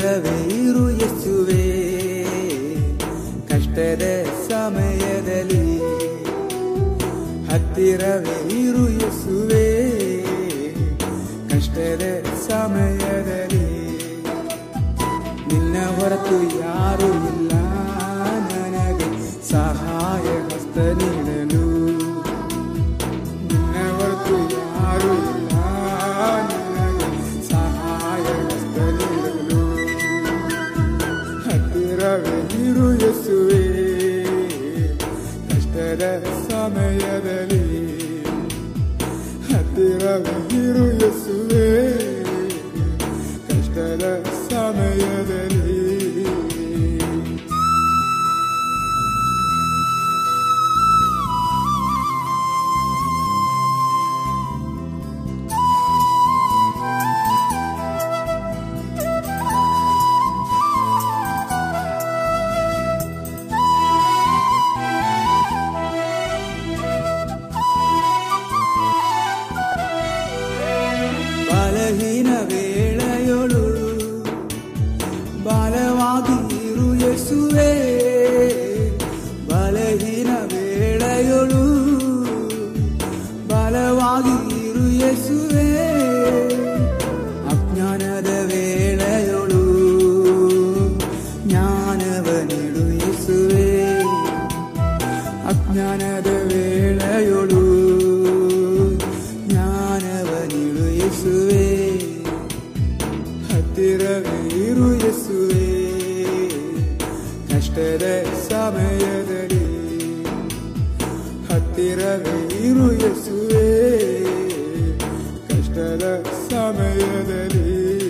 ಹತ್ತಿರವೇ ಇರು ಯೇಸುವೇ ಕಷ್ಟದ ಸಮಯದಲ್ಲಿ ಹತ್ತಿರವೇ ಇರು ಯೇಸುವೇ ಕಷ್ಟದ ಸಮಯದಲ್ಲಿ ನಿನ್ನ ಹೊರತು ಯಾರು ಇಲ್ಲ ನನಗೆ ಸಹಾಯ ಹಸ್ತ ನೀಡಲು ನಿನ್ನ ಹೊರತು ಯಾರು ಇಲ್ಲ ನನಗೆ ಸಹಾಯ ಹಸ್ತ ನೀಡಲು ಹತ್ತಿರವೇ ಇರು ಯೇಸುವೇ ಕಷ್ಟದ ಸಮಯದಲ್ಲಿ ಹತ್ತಿರವೇ ಇರು ಯೇಸುವೇ ಕಷ್ಟದ ಸಮಯದಲ್ಲಿ ಬಲಹೀನ ವೇಳೆಯೊಳು ಬಲವಾಗಿ ಇರು ಯೇಸುವೇ ಬಲಹೀನ ವೇಳೆಯೊಳು ಬಲವಾಗಿ ಇರು ಯೇಸುವೇ ಅಜ್ಞಾನದ ವೇಳೆಯೊಳು ಜ್ಞಾನವ ನೀಡು ಯೇಸುವೇ ಅಜ್ಞಾನದ ವೇಳೆಯೊಳು ಜ್ಞಾನವ ನೀಡು ಯೇಸುವೇ ಹತ್ತಿರವೇ ಇರು ಯೇಸುವೇ ಕಷ್ಟದ ಸಮಯದಲ್ಲಿ ಹತ್ತಿರವೇ ಇರು ಯೇಸುವೇ ಕಷ್ಟದ ಸಮಯದಲ್ಲಿ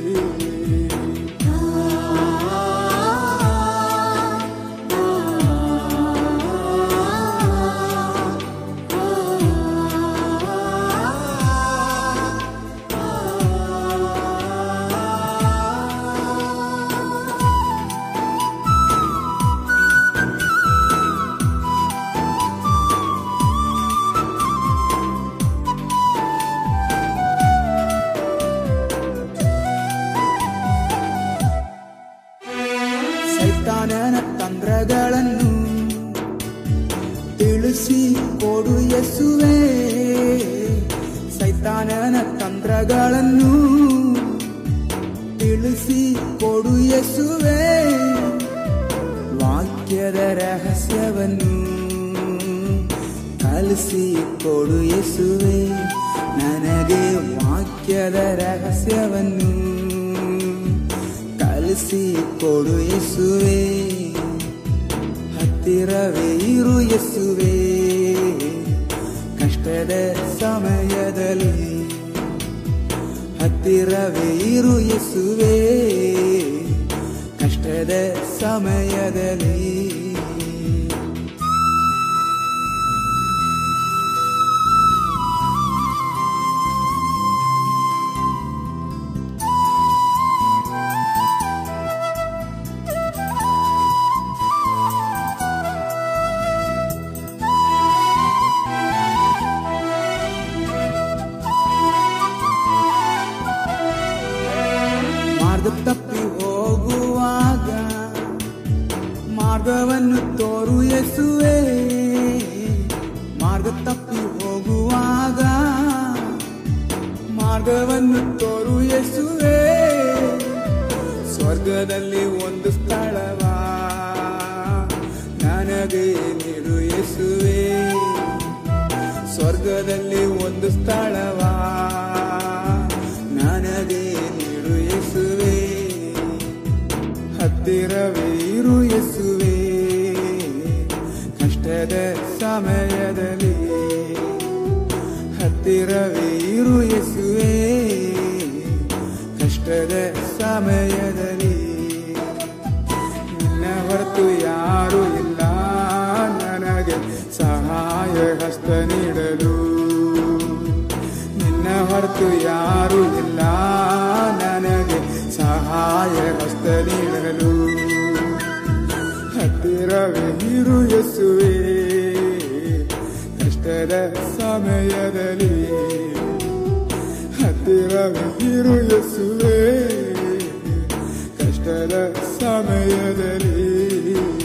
ಸೈತಾನನ ತಂತ್ರಗಳನ್ನು ತಿಳಿಸಿ ಕೊಡು ಯೇಸುವೇ ಸೈತಾನನ ತಂತ್ರಗಳನ್ನು ತಿಳಿಸಿ ಕೊಡು ಯೇಸುವೇ ವಾಕ್ಯದ ರಹಸ್ಯವನ್ನು ಕಲಿಸಿ ಕೊಡು ಯೇಸುವೇ ನನಗೆ ವಾಕ್ಯದ ರಹಸ್ಯವನ್ನು ಕಲಿಸಿ ಕೊಡು ಯೇಸುವೇ ಹತ್ತಿರವೇ ಇರು ಯೇಸುವೇ ಕಷ್ಟದ ಸಮಯದಲ್ಲಿ ಹತ್ತಿರವೇ ಇರು ಯೇಸುವೇ ಕಷ್ಟದ ಸಮಯದಲ್ಲಿ ಮಾರ್ಗ ತಪ್ಪಿ ಹೋಗುವಾಗ ಮಾರ್ಗವನ್ನು ತೋರು ಯೇಸುವೇ ಮಾರ್ಗ ತಪ್ಪಿ ಹೋಗುವಾಗ ಮಾರ್ಗವನ್ನು ತೋರು ಯೇಸುವೇ ಸ್ವರ್ಗದಲ್ಲಿ ಒಂದು ಸ್ಥಳವ ನನಗೆ ನೀಡು ಯೇಸುವೇ ಸ್ವರ್ಗದಲ್ಲಿ ಒಂದು ಸ್ಥಳವ ನನಗೆ ನೀಡು ಯೇಸುವೇ ಹತ್ತಿರವೇ ಇರು ಯೇಸುವೇ ಕಷ್ಟದ ಸಮಯದಲ್ಲಿ ಹತ್ತಿರವೇ ಇರು ಯೇಸುವೇ ಕಷ್ಟದ ಸಮಯದಲ್ಲಿ ನಿನ್ನ ಹೊರತು ಯಾರು ಇಲ್ಲ ನನಗೆ ಸಹಾಯ ಹಸ್ತ ನೀಡಲು ನಿನ್ನ ಹೊರತು ಯಾರು ಇಲ್ಲ ನನಗೆ ಸಹಾಯ ಹಸ್ತ ನೀಡಲು ಹತ್ತಿರವೇ ಇರು ಯೇಸುವೇ ಕಷ್ಟದ ಸಮಯದಲ್ಲಿ ಹತ್ತಿರವೇ ಇರು ಯೇಸುವೇ ಕಷ್ಟ ಕಷ್ಟದ ಸಮಯದಲ್ಲಿ